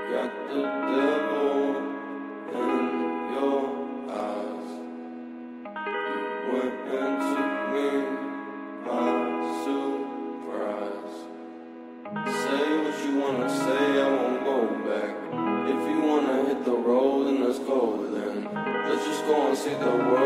Got the devil in your eyes. You went and took me by surprise. Say what you wanna say, I won't go back. If you wanna hit the road, then let's go then. Let's just go and see the world.